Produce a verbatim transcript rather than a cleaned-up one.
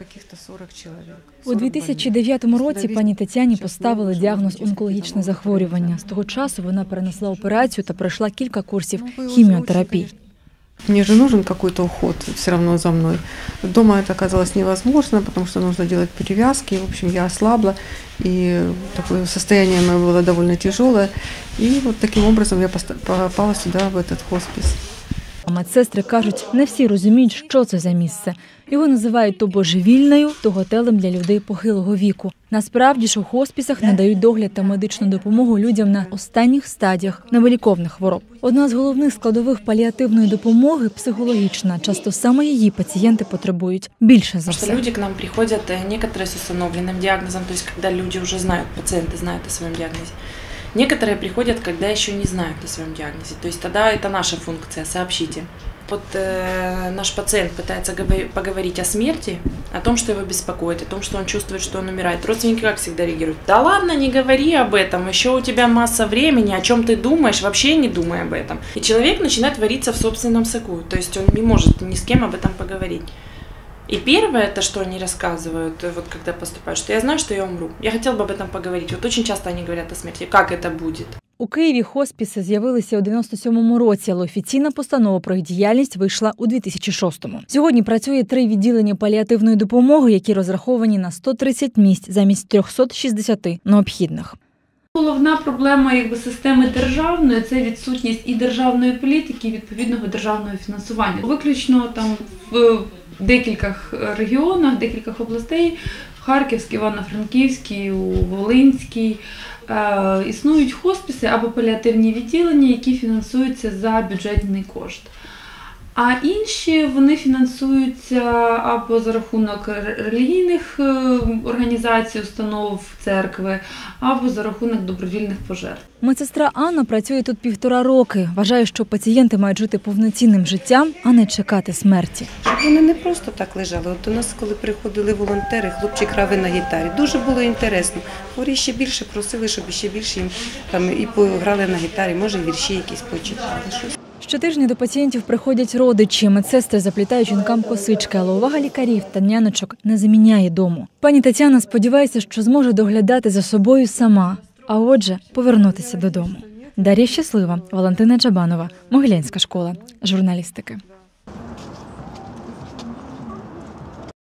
У дві тисячі дев'ятому році пані Тетяні поставили діагноз онкологічне захворювання. З того часу вона перенесла операцію та пройшла кілька курсів хіміотерапії. Мне же нужен какой-то уход все равно за мной. Дома это оказалось невозможно, потому что нужно делать перевязки. В общем, я ослабла, и такое состояние мое было довольно тяжелое. И вот таким образом я попала сюда, в этот хоспис. Медсестри кажуть, не всі розуміють, що це за місце. Його називають то божевільною, то готелем для людей похилого віку. Насправді ж у хоспісах надають догляд та медичну допомогу людям на останніх стадіях невиліковних хвороб. Одна з головних складових паліативної допомоги – психологічна. Часто саме її пацієнти потребують більше за все. Люди к нам приходять, некоторые з установленим діагнозом, тобто коли люди вже знають, пацієнти знають о своєму діагнозі. Некоторые приходят, когда еще не знают о своем диагнозе. То есть тогда это наша функция – сообщите. Вот э, наш пациент пытается поговорить о смерти, о том, что его беспокоит, о том, что он чувствует, что он умирает. Родственники как всегда реагируют: да ладно, не говори об этом, еще у тебя масса времени, о чем ты думаешь, вообще не думай об этом. И человек начинает вариться в собственном соку, то есть он не может ни с кем об этом поговорить. И первое, это что они рассказывают, вот когда поступают, что я знаю, что я умру. Я хотел бы об этом поговорить. Вот очень часто они говорят о смерти. Как это будет? У Києві хоспіси з'явилися у дев'яносто сьомому році, але офіційна постанова про їх діяльність вийшла у дві тисячі шостому. Сьогодні працює три відділення паліативної допомоги, які розраховані на сто тридцять місць замість трьохсот шістдесяти необхідних. Головна проблема якби системи державної – це відсутність і державної політики, і відповідного державного фінансування. Виключно там в декількох регіонах, декількох областей – Харківській, Івано-Франківській, Волинській – існують хосписи або паліативні відділення, які фінансуються за бюджетний кошт. А інші вони фінансуються або за рахунок релігійних організацій, установ, церкви, або за рахунок добровільних пожертв. Медсестра Анна працює тут півтора роки. Вважає, що пацієнти мають жити повноцінним життям, а не чекати смерті. Вони не просто так лежали. От до нас, коли приходили волонтери, хлопчик грав на гітарі. Дуже було інтересно. Хворі ще більше просили, щоб ще більше їм там і пограли на гітарі, може вірші якісь почитали. Щось. Щотижня до пацієнтів приходять родичі. Медсестри заплітають жінкам косички, але увага лікарів та няночок не заміняє дому. Пані Тетяна сподівається, що зможе доглядати за собою сама, а отже повернутися додому. Дар'я Щаслива, Валентина Джабанова, Могилянська школа журналістики.